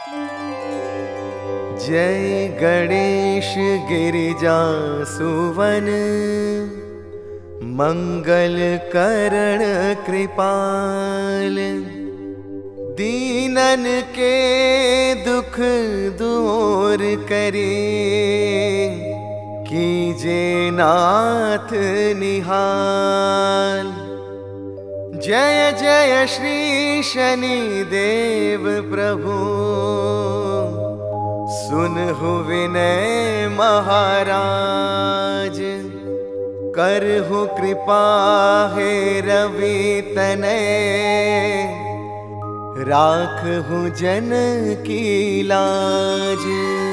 जय गणेश गिरिजा सुवन, मंगल करण कृपाल। दीनन के दुख दूर करे, कीजे नाथ निहाल। जय जय श्री शनि देव प्रभु, सुनहु विनय महाराज। करहु कृपा हे रवि तनय, राखहु जन की लाज।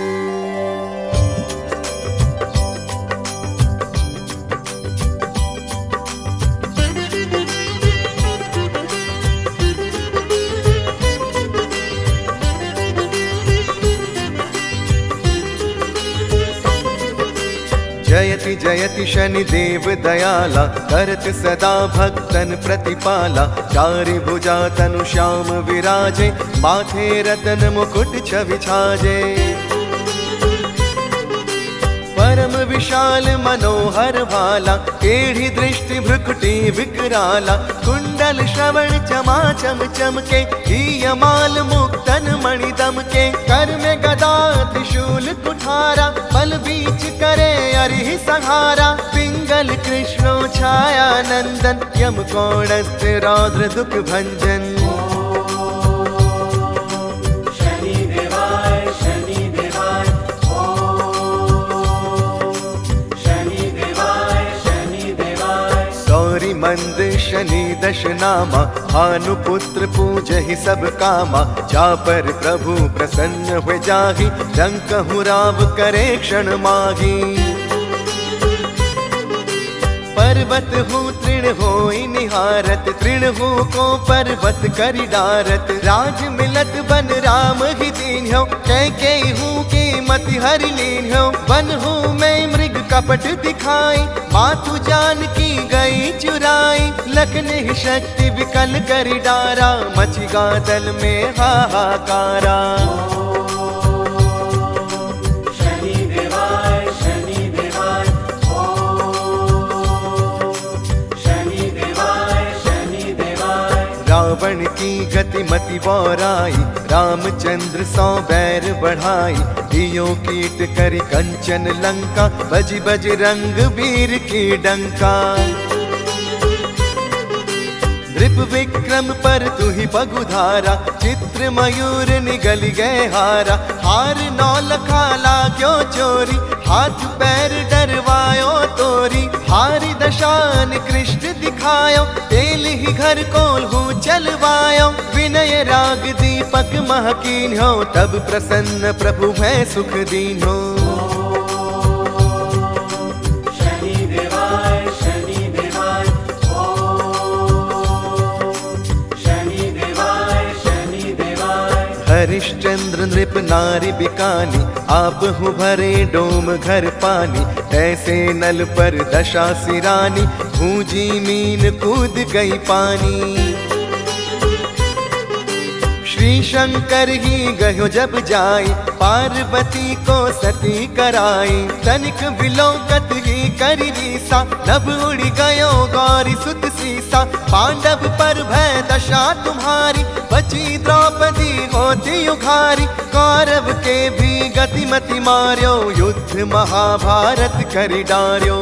जयति जयति शनि देव दयाला, करत सदा भक्तन प्रतिपाला। चारि भुजा तनु श्याम विराजे, माथे रतन मुकुट छवि छाजे। परम विशाल मनोहर भाला, टेढ़ी दृष्टि भ्रुकुटी विकराला। कुंडल श्रवण चमा चम चमके, हियमाल मुक्तन मणि दमके। कर में गदा त्रिशूल कुठारा, बल बीच करे अरिहि संहारा। पिंगल कृष्णो छाया नंदन, यम कोणस्थ रौद्र दुख भंजन। मंद शनि दश नामा, भानुपुत्र पूजहि सब कामा। जा पर प्रभु प्रसन्न हुए जाहि, डंकहु राव करे क्षण माही। पर्वत हूँ तृण होई निहारत, तृण हूँ को पर्वत करि डारत। राज मिलत बन राम ही दीन्ह्यो, कैकेयी हूँ की मति हरि लीन्ह्यो। वन हूँ मैं मृग कपट दिखाई, मातु जानकी गई चुराई। लखन ही शक्ति विकल करि डारा, मचि गादल में हाहाकारा। रावण की गति मति बौराई, रामचंद्र सौ बैर बढ़ाई। दियो कीट करि कंचन लंका, बज बज रंग वीर की डंका। नृप विक्रम पर तुहि पगुधारा, चित्र मयूर निगल गए हारा। हार नौ लखा लाग्यो चोरी, हाथ पैर डरवायो तोरी। हारी दशान कृष्ण दिखायो, तेल ही घर कोल्हू चलवायो। विनय राग दीपक महकीन्यो, तब प्रसन्न प्रभु है सुख दीन्यो। हरिश्चंद्र नृप नारी बिकानी, आप हूँ भरे डोम घर पानी। ऐसे नल पर दशा सिरानी, भूजी मीन कूद गई पानी। श्री शंकर ही गयो जब जाई, पार्वती को सती कराई। तनिक विलोकत ही करी रीसा, नभ उड़ गयो गौरी सुत सीसा। पांडव पर भय दशा तुम्हारी, बची द्रौपदी होती उघारी। कौरव के भी गति मति मार्यो, युद्ध महाभारत करि डार्यो।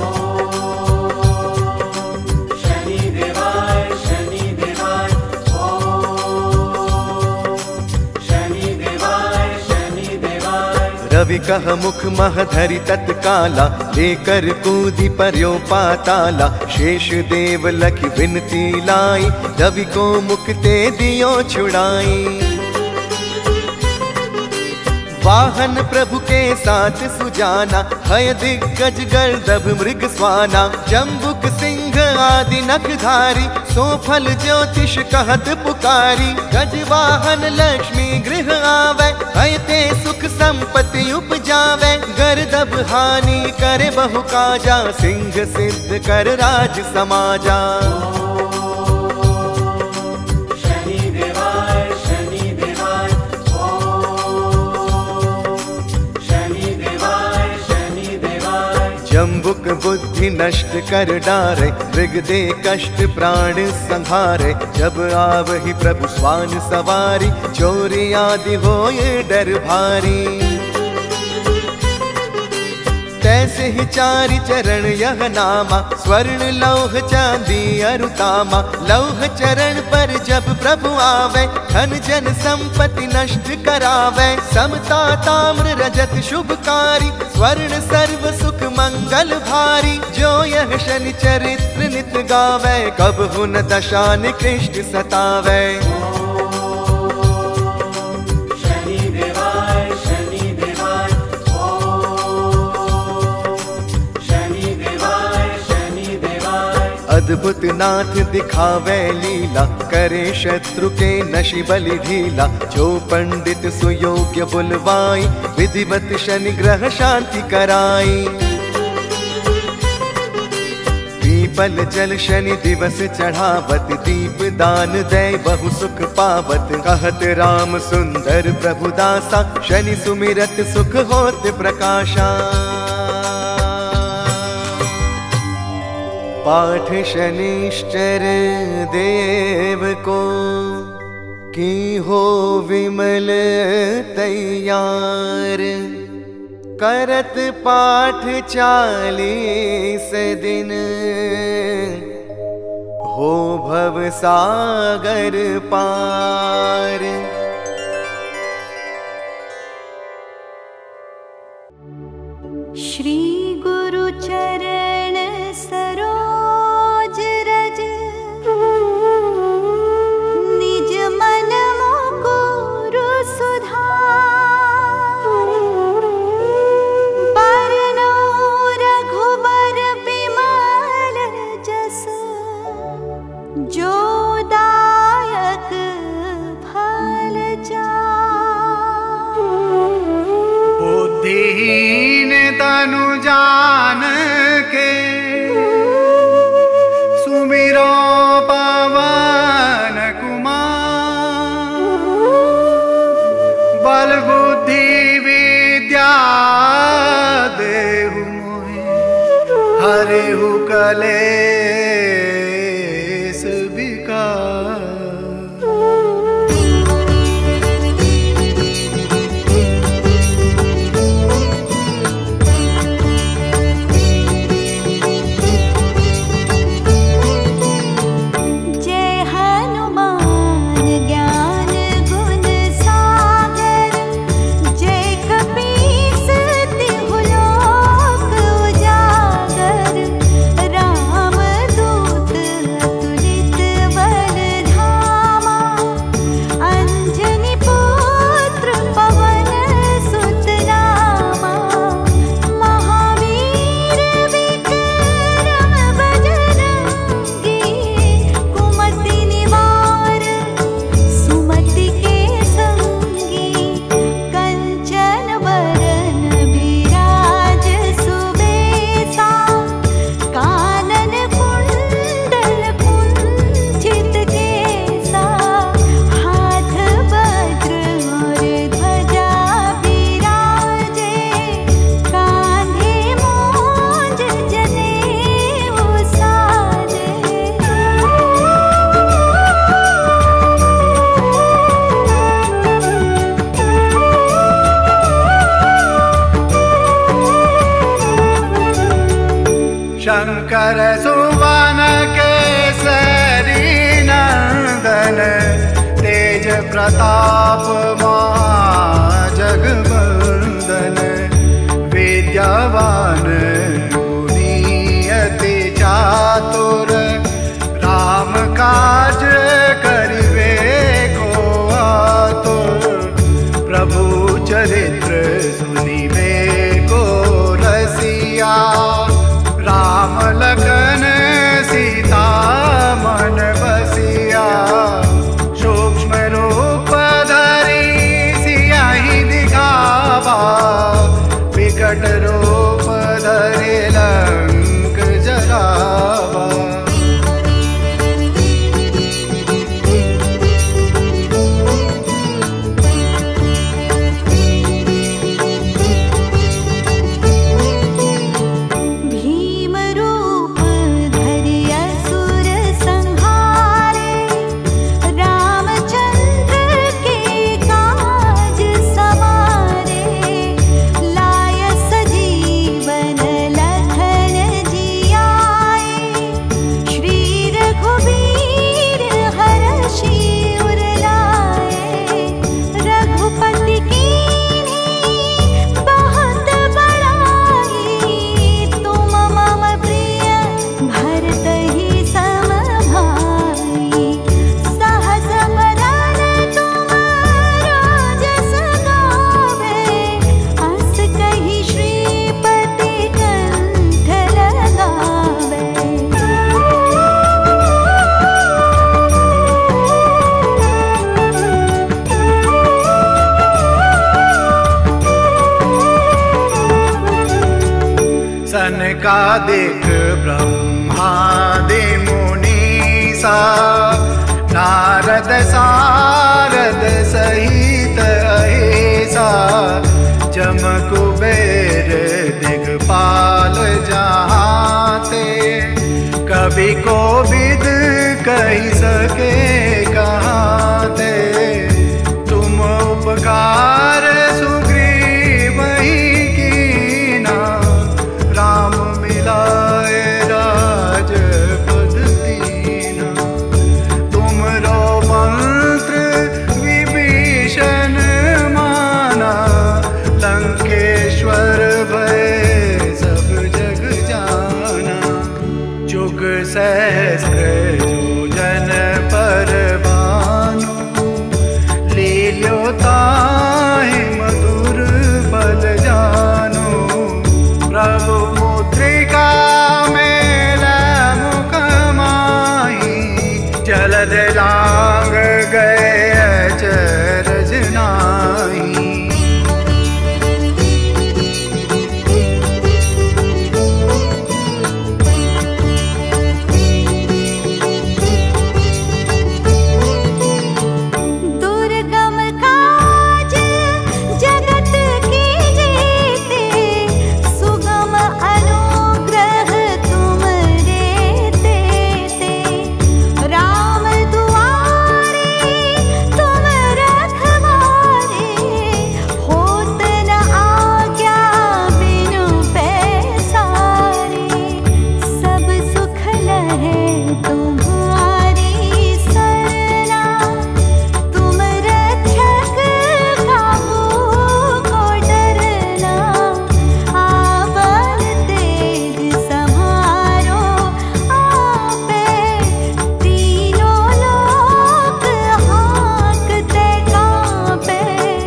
रवि कह मुख मह धरि तत्काला, लेकर कूदी पर्यो पाताला। शेष देव लखि विनती लाई, रवि को मुक्ते दियो छुड़ाई। वाहन प्रभु के साथ सुजाना, भय दिग्गज गर्दभ मृग स्वाना। जम्बुक सिंह आदि नखधारी, सोफल ज्योतिष कहत पुकारी। गज वाहन लक्ष्मी गृह आवे, भयते सुख संपत्ति उपजावे। गर्दभ हानि करे बहु काजा, सिंह सिद्ध कर राज समाजा। बुद्धि नष्ट कर डारे, मृग दे कष्ट प्राण संहारे। जब आवहि प्रभु स्वान सवारी, चोरी आदि होए डर भारी। तैसे ही चारि चरण यह नामा, स्वर्ण लौह चांदी अरुतामा। लौह चरण पर जब प्रभु आवे, धन जन संपत्ति नष्ट करावे। समता ताम्र रजत शुभकारी, स्वर्ण सर्व सुख मंगल भारी। जो यह शनि चरित्र नित गावे, कबहु न दशा निकृष्ट सतावे। अद्भुत नाथ दिखावे लीला, करे शत्रु के नशि बलि ढीला। जो पंडित सुयोग्य बुलवाई, विधिवत शनि ग्रह शांति कराई। पीपल जल शनि दिवस चढ़ावत, दीप दान दे बहु सुख पावत। कहत राम सुंदर प्रभु दासा, शनि सुमिरत सुख होत प्रकाशा। पाठ शनिश्चर देव को, की हो विमल तैयार। करत पाठ 40 दिन, हो भव सागर पार। श्री गुरु चरण सरोज रज, निज मन मुकुर सुधार। बरनौ रघुबर बिमल जस, जो दायक फल चार। बुद्धिहीन तनु जान के, सुमिरो पवन कुमार। बल बुद्धि विद्या देहु मोहि, हरिहु कलेस विकार। शंकर सुवन केसरी नंदन, तेज प्रताप महाजगवंदन। विद्यावान गुणी अति चातुर, राम काज करिबे को आतुर। प्रभु चरित्र सुनिबे को रसिया, राम लखन सीता मन बसिया। सूक्ष्म रूप धरि सनकादिक ब्रह्मादि मुनीसा नारद सारद सहित ऐसा जम कुबेर दिगपाल जहाते कभी को विद कही सके कहाते तुम उपकार सुग्रीव ही कीना राम मिलाए राजपद दीना तुमरो मंत्र विभीषण माना लंकेश्वर भय सब जग जाना जुग सहस्त्र योजन पर भानु लील्यो ताहि मधुर फल जानु प्रभु मुद्रिका मेल मुख माही जलद लांग गए अचरज नाही दुर्गम काज जगत की जेते सुगम अनुग्रह तुम देते राम दुआरे तुम रखवारे होत न आज्ञा बिनु पैसारे सब सुख लहे तुम्हारी सरना तुम रक्षक काहू को डरना आवन तेज सम्हारो आपे तीनों लोक हांकते कांपे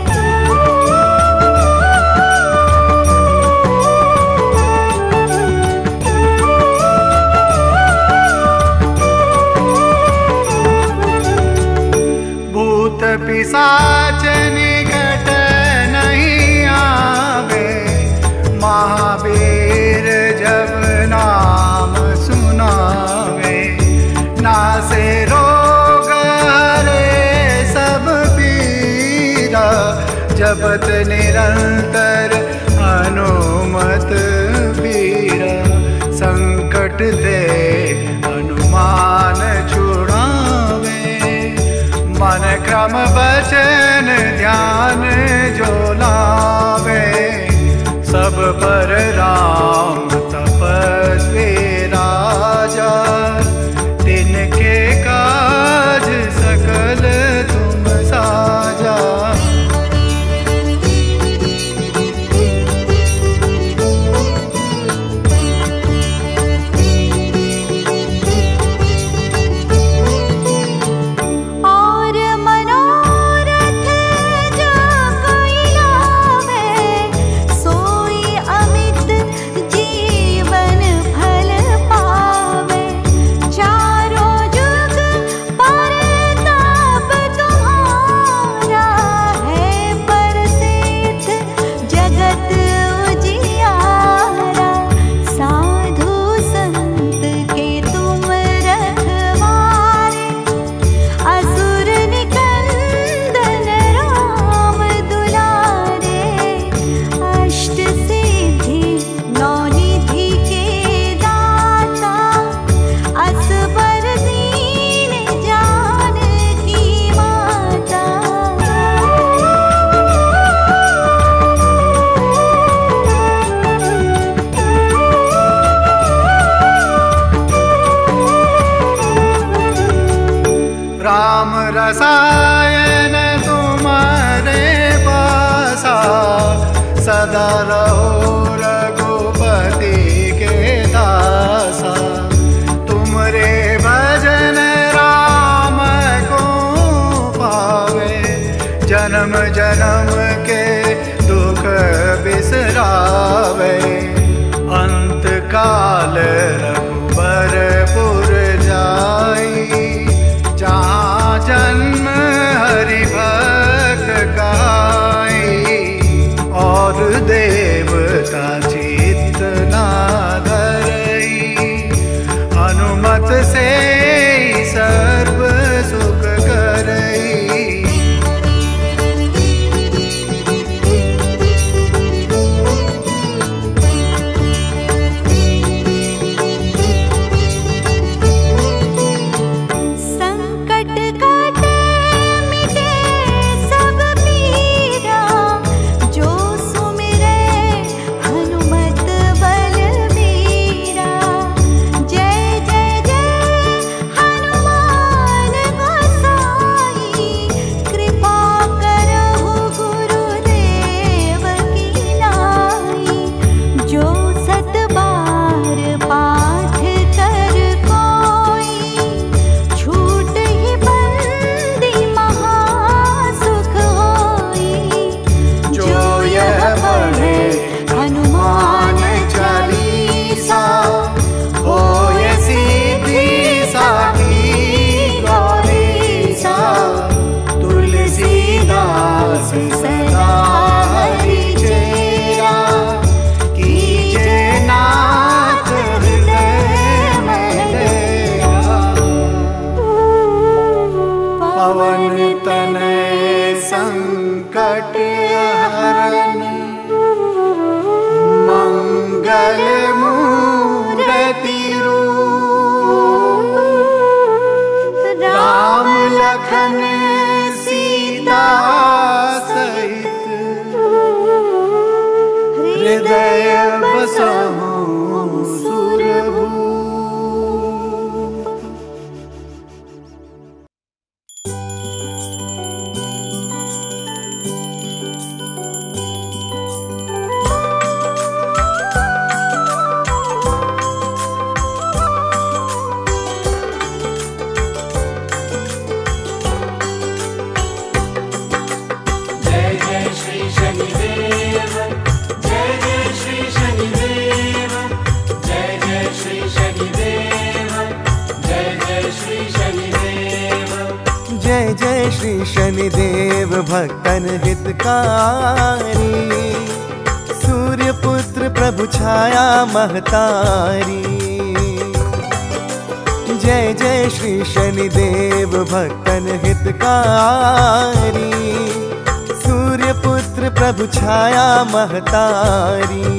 भूत पिशाच निकट नहीं आवे महावीर जब नाम सुनावे नासे रोग हरे सब पीरा जपत निरंतर हनुमत बीरा संकट दे हनुमान छुड़ावे मन क्रम वचन ध्यान जो लावे सब पर राम तपस्वी राजा तिनके काज सकल तुम साजा और मनोरथ जो कोई लावे सोई अमित जीवन फल पावे चारों जुग परताप तुम्हारा है प्रसिद्ध जगत उजियारा साधु संत के तुम रखवारे असुर निकंदन राम दुलारे अष्ट सिद्धि नौ निधि के दाता असबर दीन जानकी माता राम रसायन तुम्हारे पासा सदा रहो रघुपति के दासा तुमरे भजन राम को पावे जन्म जन्म के दुख बिसरावे अंत काल रघुबरपुर जाई जहाँ जन्म हरि भक्त गाई और देवता चित्त ना धर संकट हरन मंगल मूर्ति रूप राम लखन सीता सहित हृदय बसहु सुरभूप। जय जय श्री शनिदेव भक्तन हितकारी, सूर्य पुत्र प्रभु छाया महतारी। जय जय श्री शनिदेव भक्तन हितकारी, सूर्य पुत्र प्रभु छाया महतारी।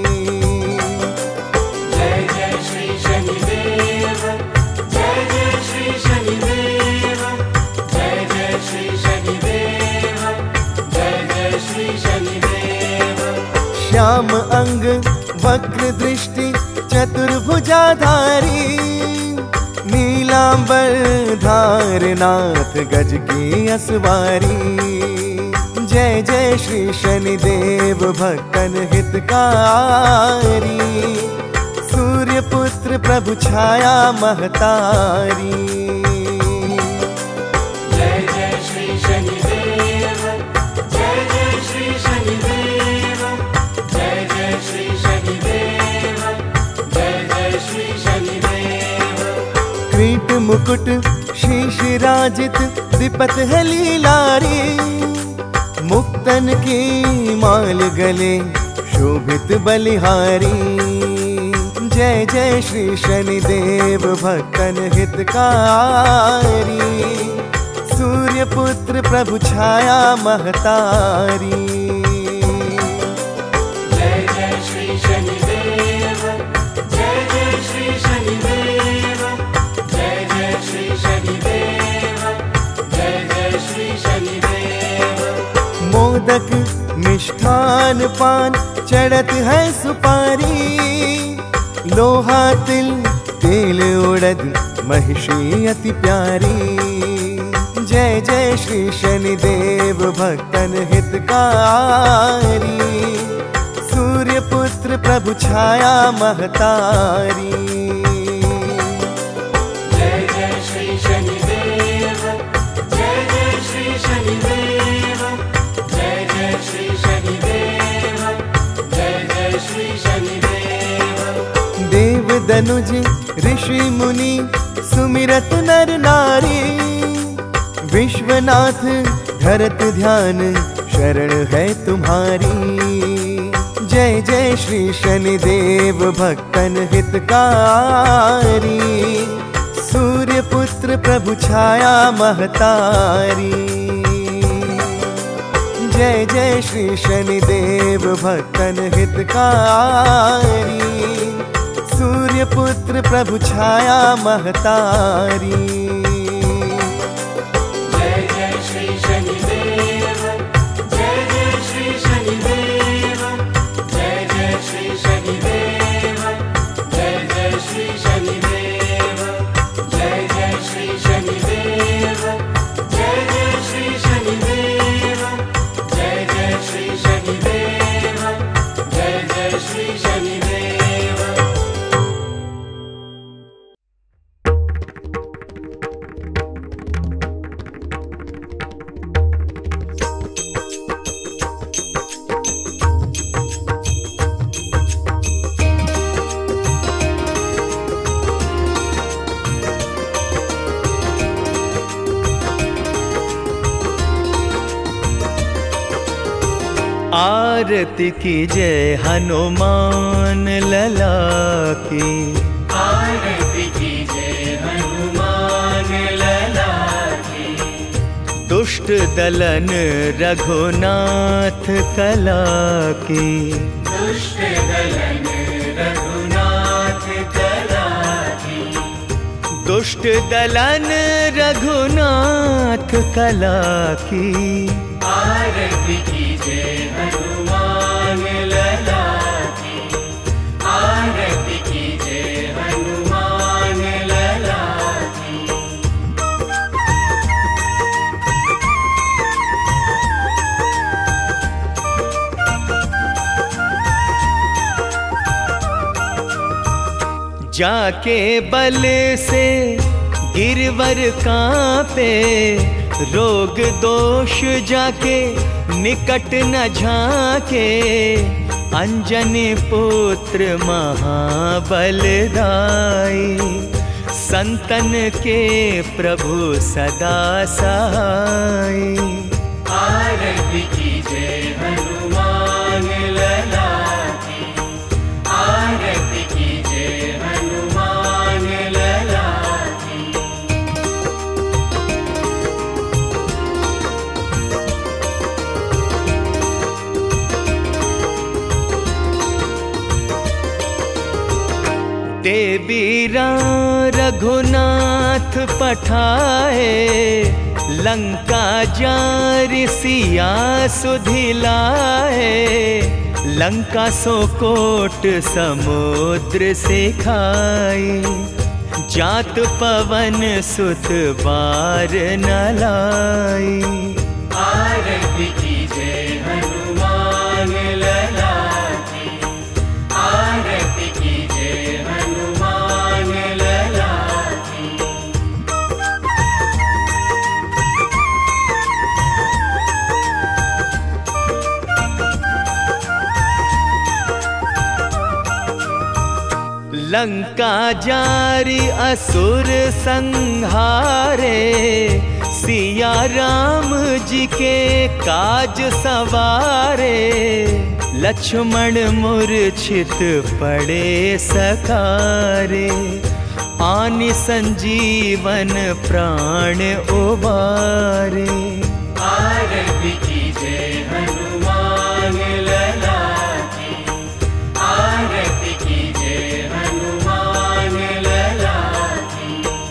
श्याम अंग वक्र दृष्टि चतुर्भुजाधारी, नीलांबर धारनाथ गज की असवारी। जय जय श्री शनिदेव भक्तन हितकारी, सूर्य पुत्र प्रभु छाया महतारी। क्रीट मुकुट शीश राजित विपत है लीलारी, मुक्तन की माल गले शोभित बलिहारी। जय जय श्री शनिदेव भक्तन हितकारी, सूर्य पुत्र प्रभु छाया महतारी। मोदक मिष्ठान पान चढ़त है सुपारी, लोहा तिल तेल उड़द महिषी अति प्यारी। जय जय श्री शनिदेव भक्तन हितकारी, सूर्य पुत्र प्रभु छाया महतारी। जय जय श्री शनिदेव, जय जय श्री शनिदेव, जय जय श्री शनिदेव, जय जय श्री शनिदेव। देव दनुज ऋषि मुनि सुमिरत नर नारी, विश्वनाथ धरत ध्यान शरण है तुम्हारी। जय जय श्री शनिदेव भक्तन हितकारी, सूर्य पुत्र प्रभु छाया महतारी। जय जय श्री शनिदेव भक्तन हितकारी, सूर्य पुत्र प्रभु छाया महतारी। आरती की जय हनुमान लला की, आरती की जय हनुमान लला की। दुष्ट दलन रघुनाथ कला की। दुष्ट दलन रघुनाथ कला की। दुष्ट दलन रघुनाथ कला की। आरती कीजे हनुमान लला की। आरती कीजे हनुमान लला की। जाके बल से गिरवर कांपे, रोग दोष जाके निकट न झाके। अंजनी पुत्र महाबलदाई, संतन के प्रभु सदा सहाय। आरती कीजे हनुमान लला की। आरती कीजे हनुमान लला की। देवीरा रघुनाथ पठाए, लंका जारि सिया सुधिलाए। लंका सो कोट समुद्र से खाई, जात पवन सुत बार न लाई। आरती कीजे हनुमान लला की। आरती कीजे हनुमान लला की। लंका जारी असुर संहारे, सिया राम जी के काज सवारे। लक्ष्मण मूर्छित पड़े सकारे, आनि संजीवन प्राण उबारे। आरती कीजे हनुमान लला की। आरती कीजे हनुमान लला की।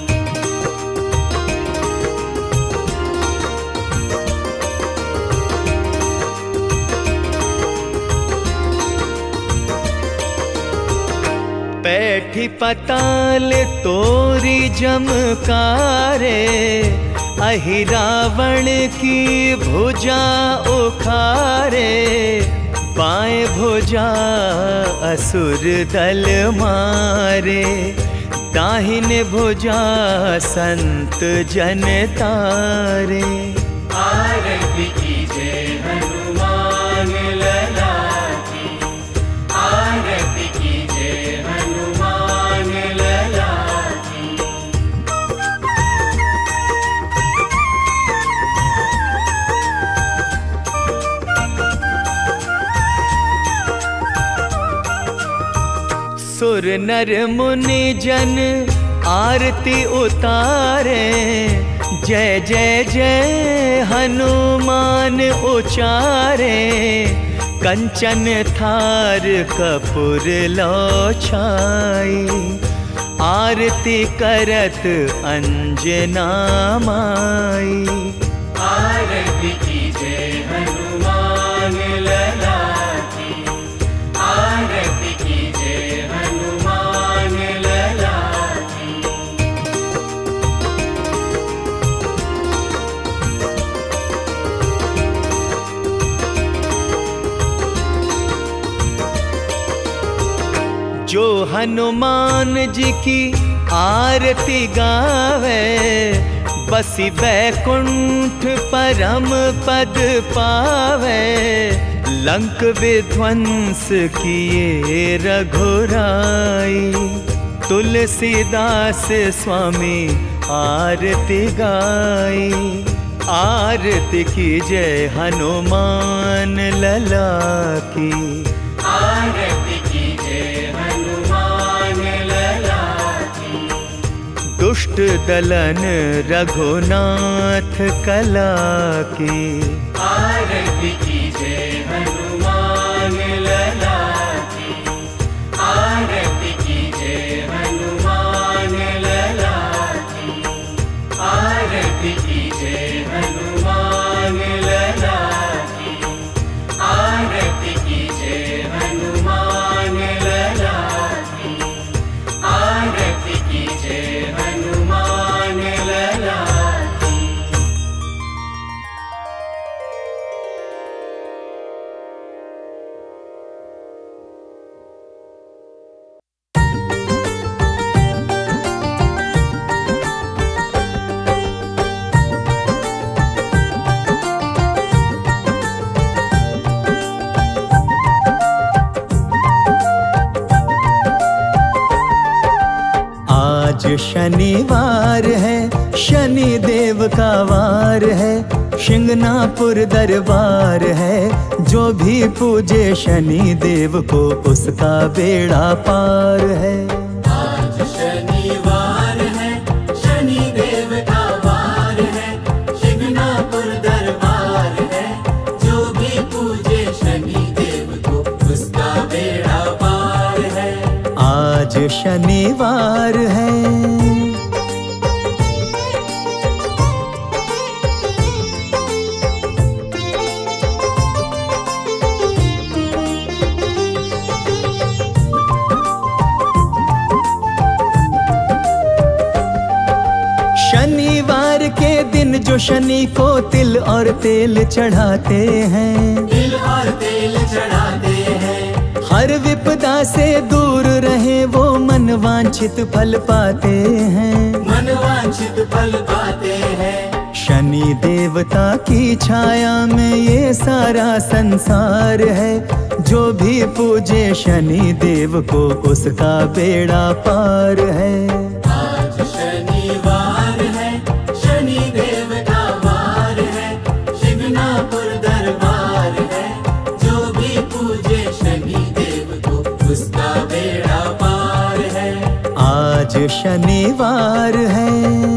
पैठी पताल तोरी जमकारे, अहि रावण की भुजा उखारे। बाएं भुजा असुर दल मारे, दाहिने भुजा संत जन तारे। आरती कीजे हनुमान लला की। आरती कीजे हनुमान लला की। सुर नर मुनि जन आरती उतारे, जय जय जय हनुमान उचारे। कंचन थार कपूर लो छाई, आरती करत अंजना माई। आरती कीजे हनुमान लला की। आरती कीजे हनुमान लला की। जो हनुमान जी की आरती गावे, बसी बैकुंठ परम पद पावे। लंक विध्वंस किए रघुराई, तुलसीदास स्वामी आरती गाई। आरती की जय हनुमान लला की। आरती कीजे हनुमान लला की। दुष्ट कुट दलन रघुनाथ कला की। आरती कीजे हनुमान लला की। आरती कीजे हनुमान लला की। आरती कीजे हनुमान लला की। आरती कीजे हनुमान लला की। आरती कीजे हनुमान लला की। आज शनिवार है, शनि देव का वार है, शिंगनापुर दरबार है। जो भी पूजे शनि देव को उसका बेड़ा पार है। आज शनिवार है, शनि देव का वार है, शिंगनापुर दरबार है। जो भी पूजे शनि देव को उसका बेड़ा पार है। आज शनिवार है। शनिवार के दिन जो शनि को तिल और तेल चढ़ाते हैं, तिल और तेल चढ़ाते हैं। हर विपदा से दूर रहे वो मन वांछित फल पाते हैं। मन वांछित फल पाते हैं। शनि देवता की छाया में ये सारा संसार है। जो भी पूजे शनि देव को उसका बेड़ा पार है। आज शनिवार है, शनि देव का वार है, शिंगनापुर दरबार है। जो भी पूजे शनि देव को उसका बेड़ा पार है। आज शनिवार है।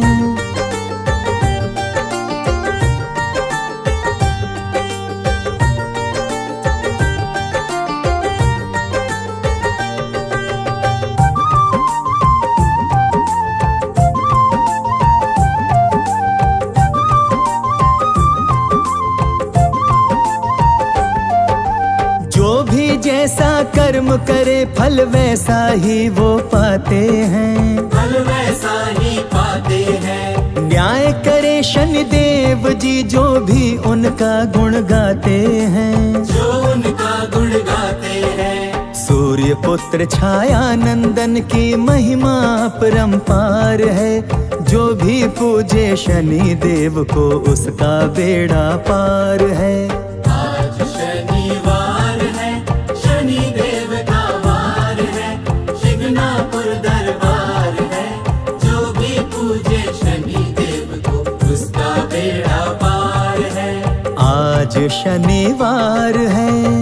जैसा कर्म करे फल वैसा ही वो पाते हैं। फल वैसा ही पाते हैं। न्याय करे शनि देव जी जो भी उनका गुण गाते हैं। जो उनका गुण गाते हैं। सूर्य पुत्र छाया नंदन की महिमा परंपार है। जो भी पूजे शनि देव को उसका बेड़ा पार है। आज शनिवार है, शनि देव का वार है, शिंगनापुर दरबार है। जो भी पूजे शनि देव को उसका बेड़ा पार है। आज शनिवार है।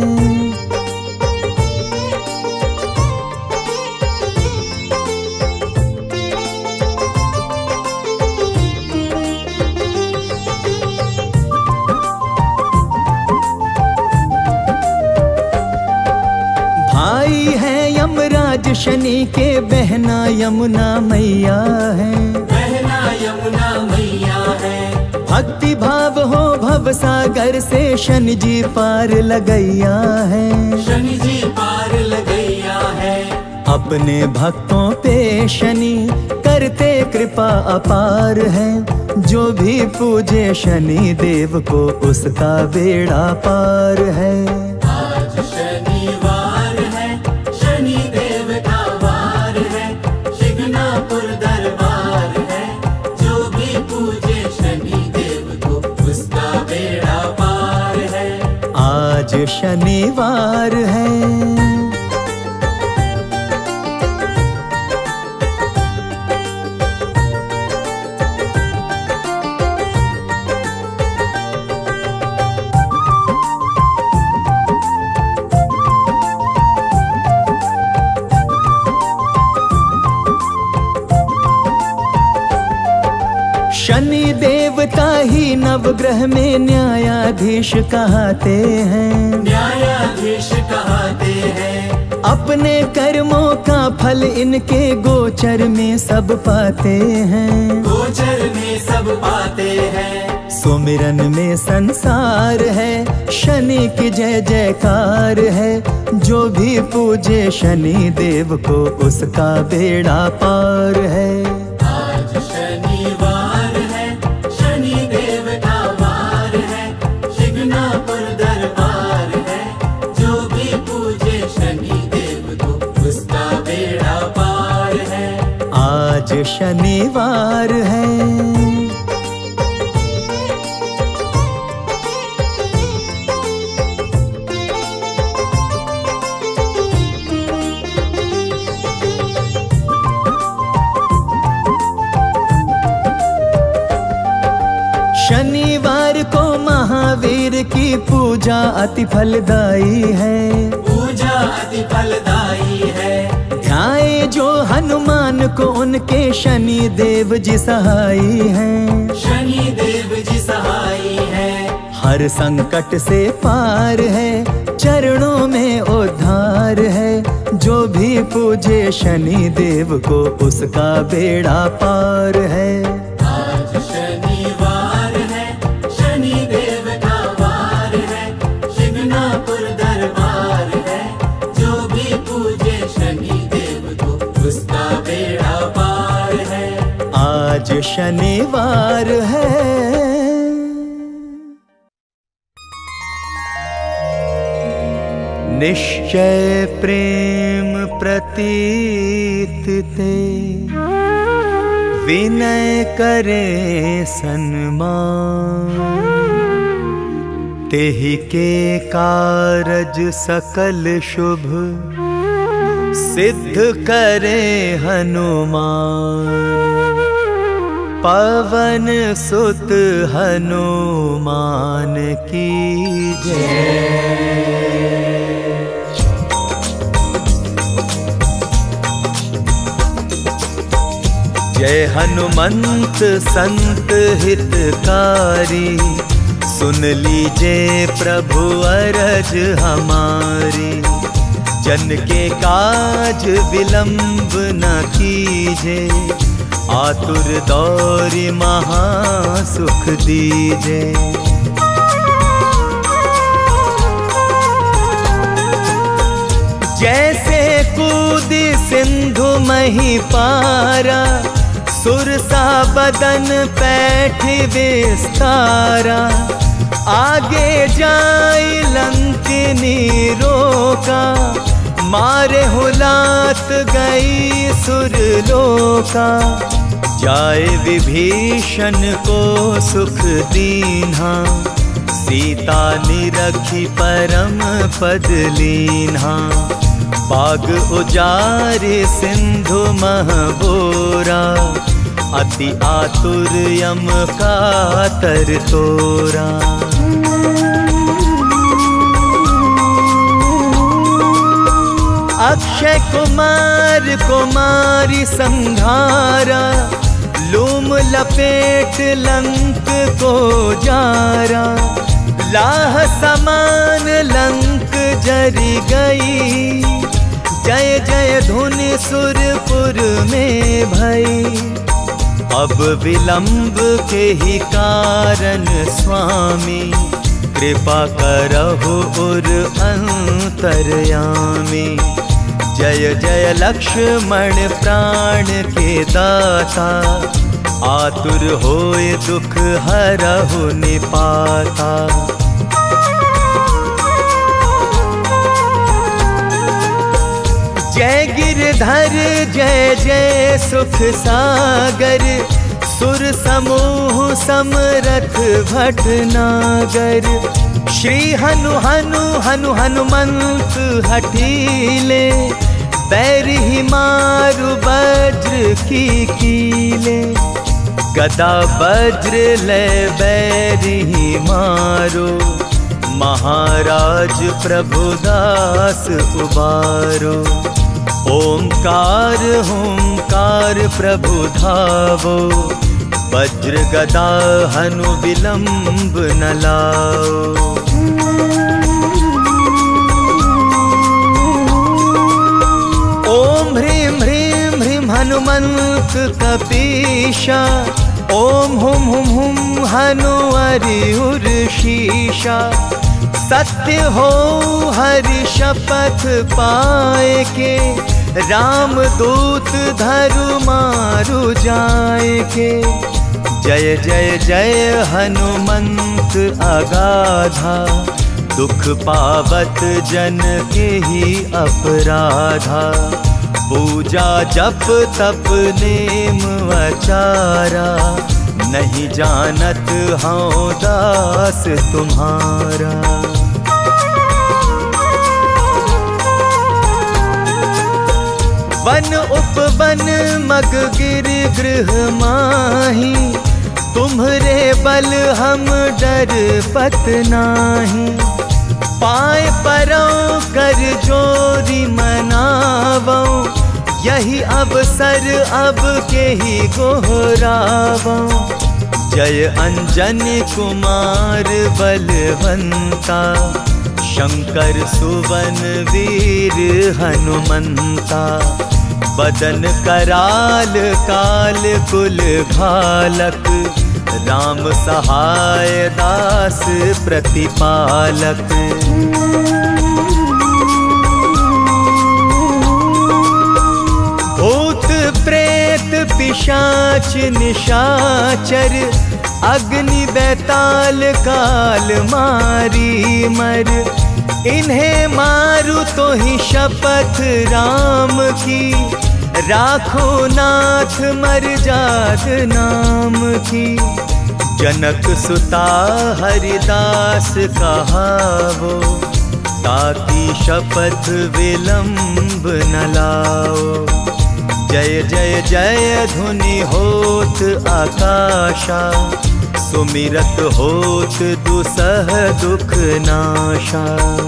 भाई है यमराज शनि के, बहना यमुना मैया है। बहना यमुना मैया है। भक्ति भाव हो भव सागर से शनि जी पार लगैया है। शनि जी पार लगैया है। अपने भक्तों पे शनि करते कृपा अपार है। जो भी पूजे शनि देव को उसका बेड़ा पार है। आज शनिवार है, शनि देव का वार है, शिंगनापुर दरबार है। जो भी पूजे शनि देव को उसका बेड़ा पार है। आज शनिवार है। नवग्रह में न्यायाधीश कहते हैं, न्यायाधीश कहते हैं। अपने कर्मों का फल इनके गोचर में सब पाते हैं, गोचर में सब पाते हैं। सुमिरन में संसार है, शनि की जय जयकार है। जो भी पूजे शनि देव को उसका बेड़ा पार है। आज शनिवार है, शनि देव का वार है, शिंगणापुर दरबार है। जो भी पूजे शनि देव को उसका बेड़ा पार है। आज शनिवार है। शनिवार को महावीर की पूजा अति फलदायी है, पूजा अति फलदायी है। ध्याए जो हनुमान को उनके शनि देव जी सहाई हैं, शनि देव जी सहाई है। हर संकट से पार है, चरणों में उद्धार है। जो भी पूजे शनि देव को उसका बेड़ा पार है। आज शनिवार है, शनि देव का वार है, शिंगणापुर दरबार है। जो भी पूजे शनि देव को उसका बेड़ा पार है। आज शनिवार है। निश्चय प्रेम प्रतीत ते, विनय करे सन्मान। तेहि के कारज सकल शुभ, सिद्ध करे हनुमान। पवन सुत हनुमान की जय। जय हनुमंत संत हितकारी, सुन लीजिए प्रभु अरज हमारी। जन के काज विलंब न कीजे, आतुर दौरि महा सुख दीजे। जैसे कूदी सिंधु मही पारा, सुरसा बदन पैठ विस्तारा। आगे जाई लंकिनी रोका, मारे हुलात गई सुरलोका। जाए विभीषण को सुख दीन्हा, सीता निरखी परम पद लीन्हा। बाग उजारे सिंधु महबोरा, अति आतुर यम कातर तोरा। अक्षय कुमार कुमारी संघारा, लूम लपेट लंक को जारा। लाह समान लंक जरी गई, जय जय धुनि सुरपुर में भई। अब विलंब के ही कारण स्वामी, कृपा करहु उर अंतर्यामी। जय जय लक्ष्मण प्राण के दाता, आतुर होए दुख हरहु निपाता। जय गिरधर जय जय सुख सागर, सुर समूह समरथ भटनागर। श्री हनु हनु हनु हनुमंत हठीले, बैरी मारु वज्र की कीले। गदा वज्र ले बैरी मारो, महाराज प्रभुदास उबारो। ओंकार हुंकार प्रभु धावो, वज्र गदा हनु विलंब न लाओ। ओम ह्रीं ह्रीं ह्रीं हनुमंत कपीशा, ओम हुम हुम हुम हनु अरियुर शीशा। सत्य हो हरि शपथ पाए के, राम दूत धरु मारु जाए के। जय जय जय हनुमंत अगाधा, दुख पावत जन के ही अपराधा। पूजा जप तप नेम आचारा, नहीं जानत हूँ दास तुम्हारा। वन उपवन मग गिर गृह माही, तुम्हरे बल हम डर पत नाही। पाए परौ कर जोरी मनावो, यही अवसर अब के ही गोहरावो। जय अंजनी कुमार बलवंता, शंकर सुवन वीर हनुमंता। बदन कराल काल कुल घालक, राम सहाय दास प्रतिपालक। भूत प्रेत पिशाच निशाचर, अग्नि बैताल काल मारी मर। इन्हें मारू तो ही शपथ राम की, राखो नाथ मर जात नाम की। जनक सुता हरिदास कहावो, ताकि शपथ विलंब न लाओ। जय जय जय धुनि होत आकाशा, सुमिरत होत दुसह दुख नाशा।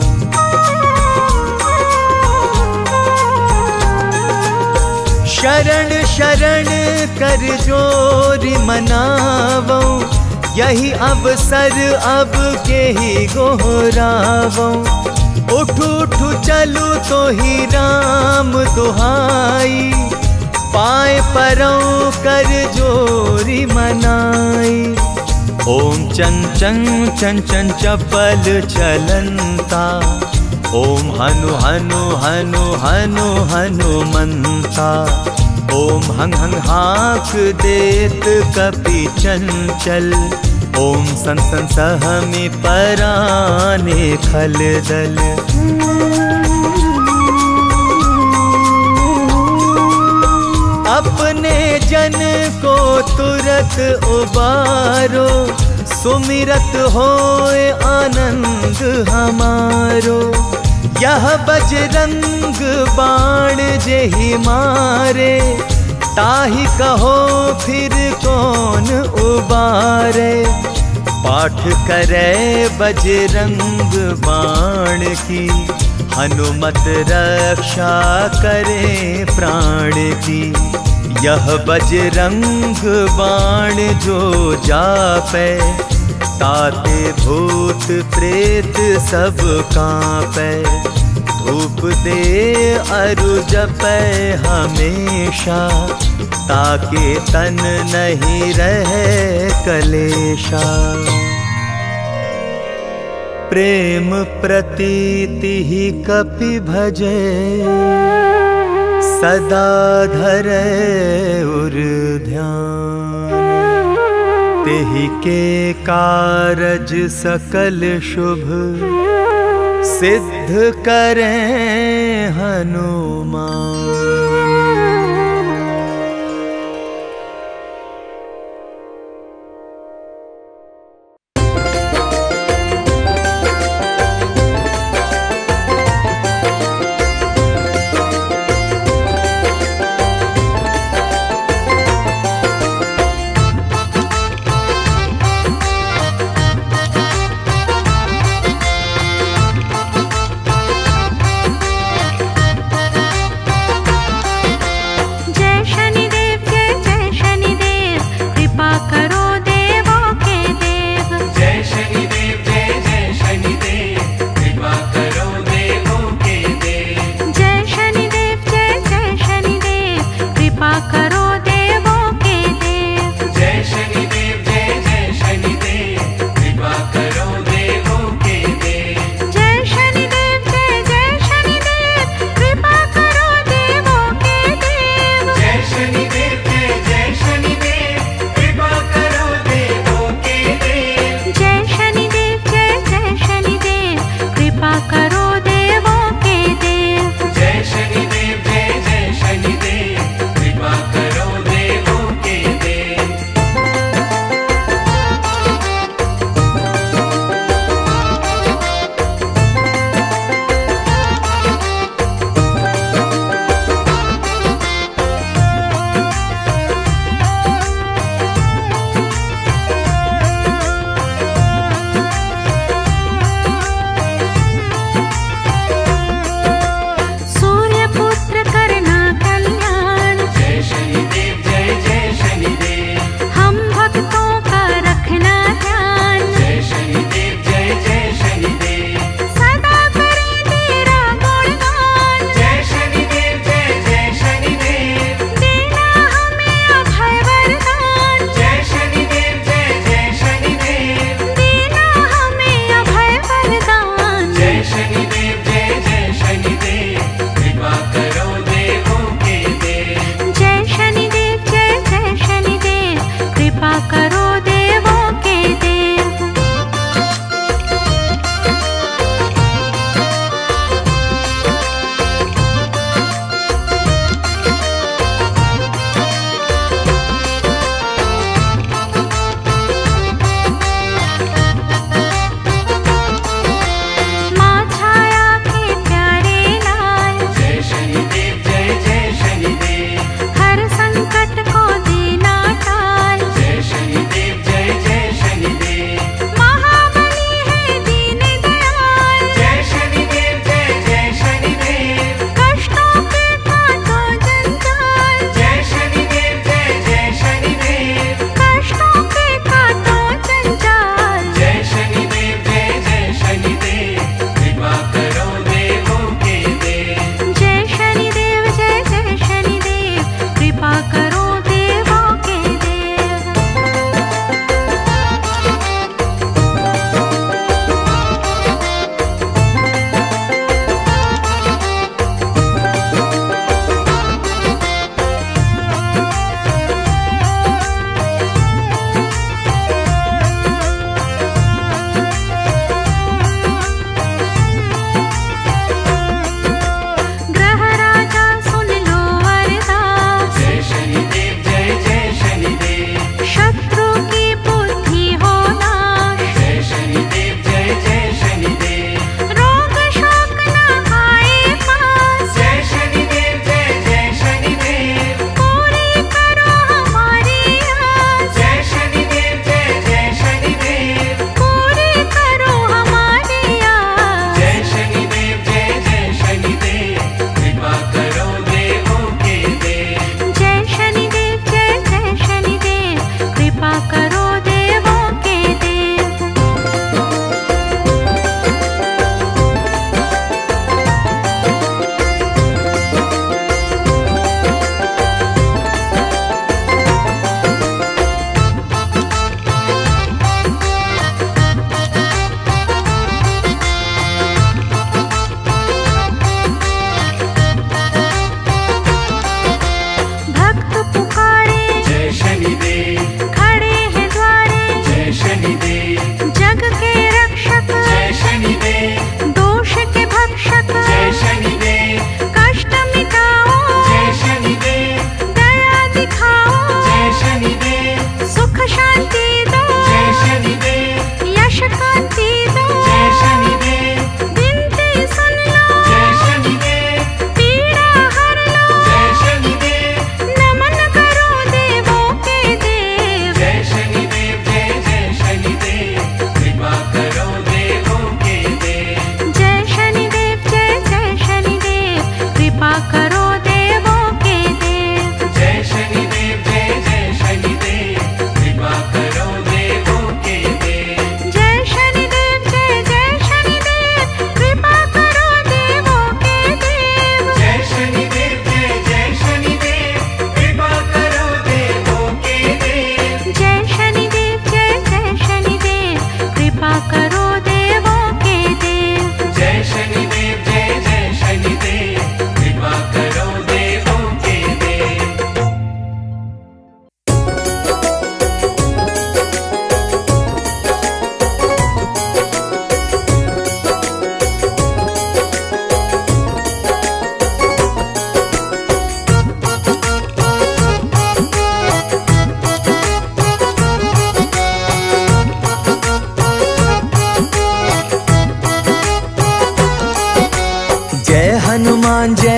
शरण शरण कर जोरी मनावो, यही अवसर अब के ही गोहरावो। उठ उठ चलू तो ही राम दुहाई, पाए परौ कर जोरी मनाई। ओम चन चन चन चन चपल चलंता, ओम हनु हनु हनु हनु हनुमंता। ओम हंग हंग हाक देत कपि चंचल, ओम सन सन सहमि पराने खल दल। अपने जन को तुरत उबारो, सुमिरत होए आनंद हमारो। यह बजरंग बाण जेहि मारे, ताहि कहो फिर कौन उबारे। पाठ करे बजरंग बाण की, हनुमत रक्षा करे प्राण की। यह बजरंग बाण जो जापै, ताते भूत प्रेत सब कांपै। धूप दे अरु जपै हमेशा, ताके तन नहीं रहे कलेशा। प्रेम प्रतीति ही कपि भजे, सदा धरे उर ध्यान। तेहि के कारज सकल शुभ, सिद्ध करें हनुमान।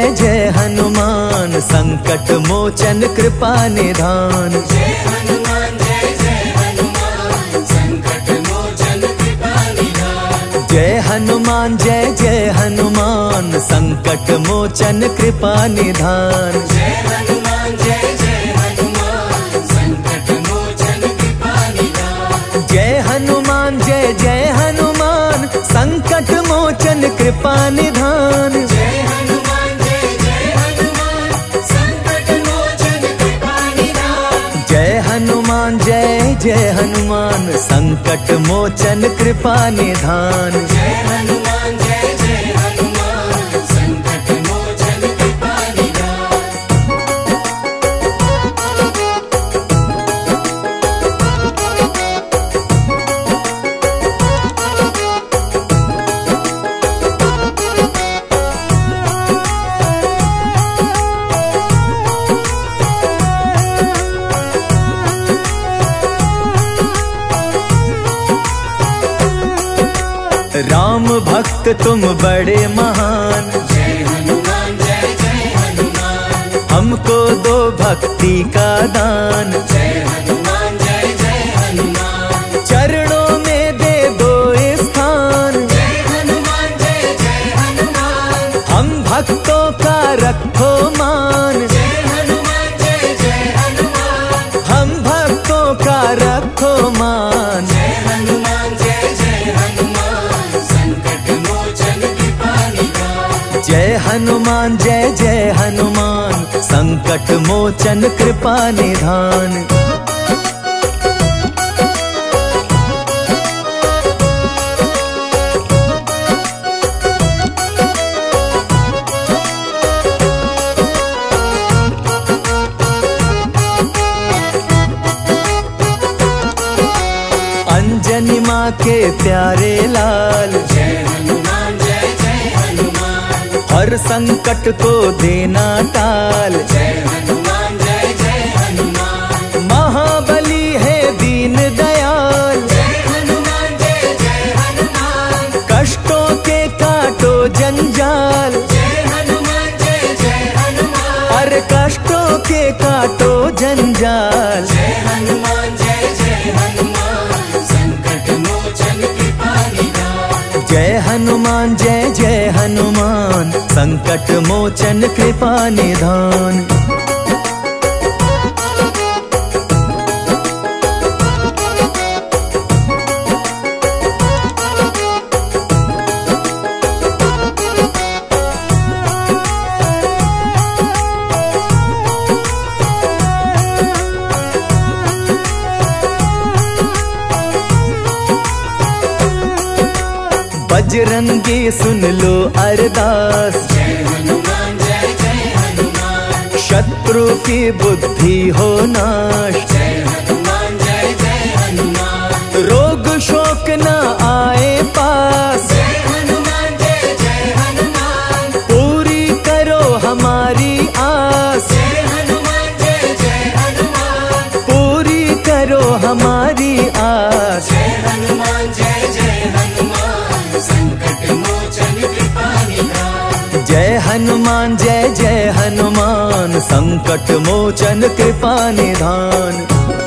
जय हनुमान संकट मोचन कृपा निधान। जय हनुमान संकट मोचन कृपा निधान। जय हनुमान जय हनुमान संकट मोचन कृपा निधान। जय हनुमान संकट मोचन कृपा निधान। जय हनुमान जय हनुमान संकट मोचन कृपा निधान। जय हनुमान संकट मोचन कृपा निधान। जय हनुमान जय हनुमान संकट मोचन कृपा निधान। जय हनुमान संकट मोचन कृपा निधान। राम भक्त तुम बड़े महान। जय हनुमान जय हनुमान। हमको दो भक्ति का दान। जय हनुमान जय हनुमान। चरणों में दे दो स्थान। जय हनुमान जय हनुमान। हम भक्तों का रखो मान। जय हनुमान जय हनुमान। हम भक्तों का रखो मान। जय हनुमान जय हनुमान संकट मोचन कृपा निधान। जय हनुमान जय हनुमान संकट मोचन कृपा निधान। अंजनी माँ के प्यारे लाल। जय हनुमान जय हनुमान। हर संकट को देना टाल। जय हनुमान जय हनुमान। महाबली है दीन दयाल। जय हनुमान जय हनुमान। कष्टों के काटो जंजाल। जय हनुमान जय हनुमान। हर कष्टों के काटो जंजाल। जय हनुमान जय हनुमान संकट मोचन कृपा निधान। जय हनुमान जय हनुमान संकट मोचन कृपा निधान। बजरंगी सुन लो अरदास। जय हनुमान जय हनुमान। शत्रु की बुद्धि हो नाश। जय हनुमान जय हनुमान। रोग शोक न आए पास। जय हनुमान जय हनुमान। पूरी करो हमारी आस। जय हनुमान जय हनुमान। पूरी करो हमारी आस। जय हनुमान जय हनुमान संकट मोचन कृपा निधान। जय हनुमान जय हनुमान संकट मोचन कृपा निधान।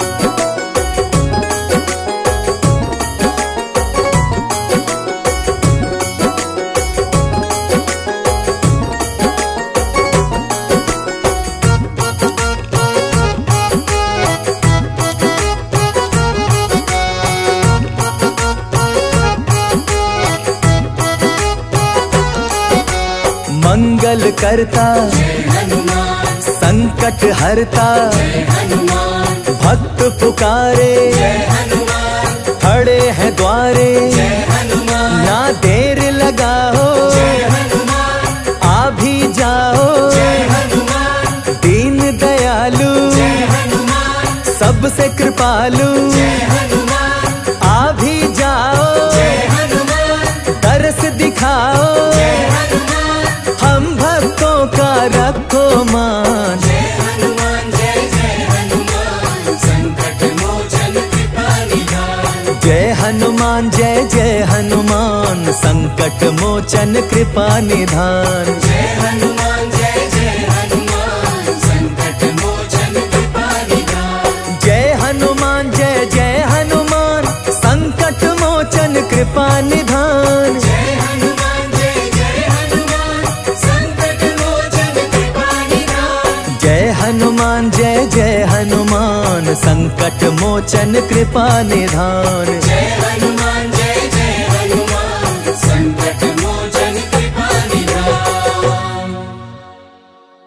मंगल करता जय हनुमान। संकट हरता। जय हनुमान। भक्त पुकारे जय हनुमान। खड़े हैं द्वारे। जय हनुमान। ना देर लगाओ जय हनुमान। आ भी जाओ। जय हनुमान। दीन दयालु जय हनुमान। सबसे कृपालु। जय हनुमान। आ भी जाओ जय हनुमान। तरस दिखाओ। जय हनुमान। हम भक्तों का रखो मान। जय हनुमान संकट मोचन कृपा निधान। जय हनुमान जय हनुमान संकट मोचन कृपा निधान। जय हनुमान जय जय हनुमान संकट मोचन कृपा निधान। जय हनुमान